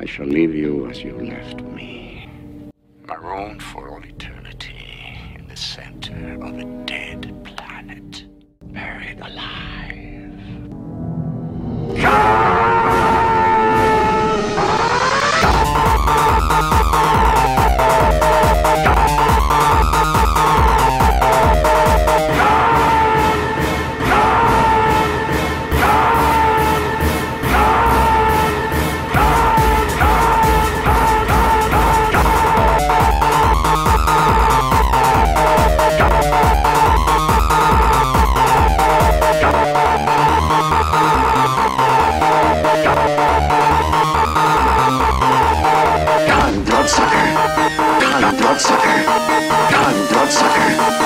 shall leave you as you left me, marooned for all eternity in the center of a dead planet, buried alive. Bloodsucker! Bloodsucker! Bloodsucker!